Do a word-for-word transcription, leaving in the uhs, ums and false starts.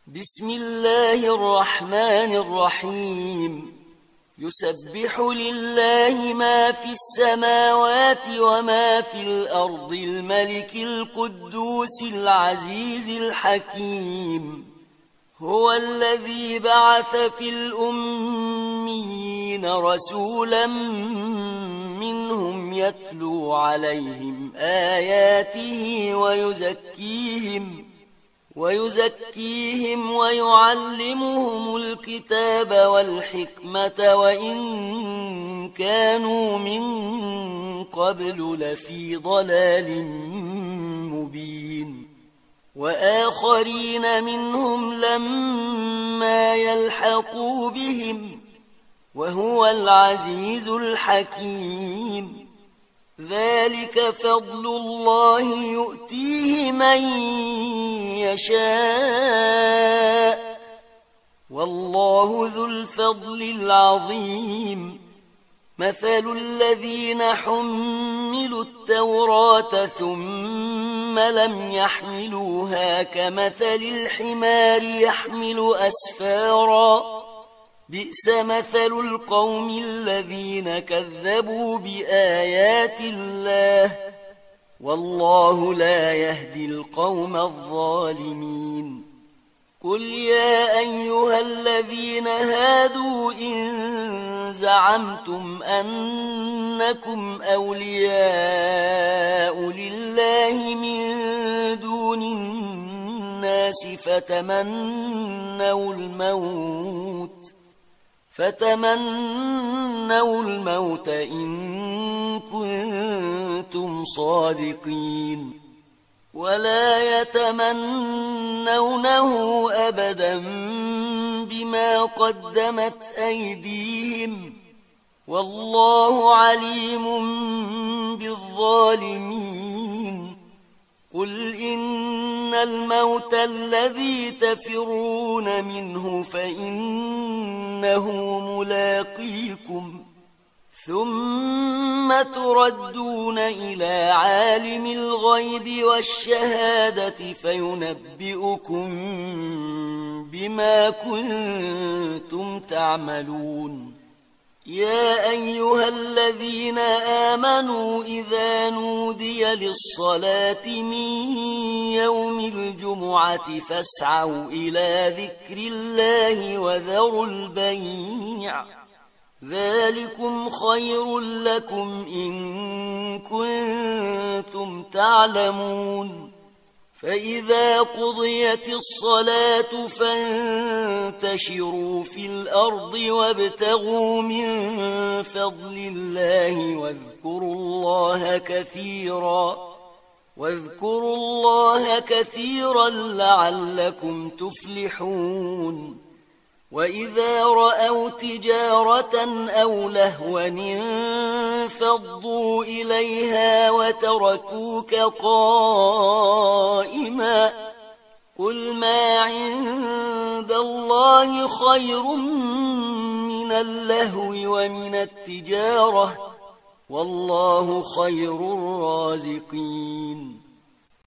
بسم الله الرحمن الرحيم يسبح لله ما في السماوات وما في الأرض الملك القدوس العزيز الحكيم هو الذي بعث في الأميين رسولا منهم يتلو عليهم آياته ويزكيهم ويزكيهم ويعلمهم الكتاب والحكمة وإن كانوا من قبل لفي ضلال مبين وآخرين منهم لما يلحقوا بهم وهو العزيز الحكيم ذلك فضل الله يؤتيه من يشاء والله ذو الفضل العظيم مثل الذين حملوا التوراة ثم لم يحملوها كمثل الحمار يحمل أسفارا بئس مثل القوم الذين كذبوا بآيات الله والله لا يهدي القوم الظالمين قل يا أيها الذين هادوا إن زعمتم أنكم أولياء لله من دون الناس فتمنوا الموت فتمنوا الموت إن كنتم صادقين ولا يتمنونه أبدا بما قدمت أيديهم والله عليم بالظالمين قل إن الموت الذي تفرون منه فإنه ملاقيكم ثم تردون إلى عالم الغيب والشهادة فينبئكم بما كنتم تعملون يا أيها الذين آمنوا إذا نودي للصلاة من يوم الجمعة فاسعوا إلى ذكر الله وذروا البيع ذلكم خير لكم إن كنتم تعلمون فإذا قضيت الصلاة فانتشروا في الأرض وابتغوا من فضل الله واذكروا الله كثيرا واذكروا الله كثيرا لعلكم تفلحون وإذا رأوا تجارة أو لهوا انفضوا إليها وتركوك قائما قل ما عند الله خير من اللهو ومن التجارة والله خير الرازقين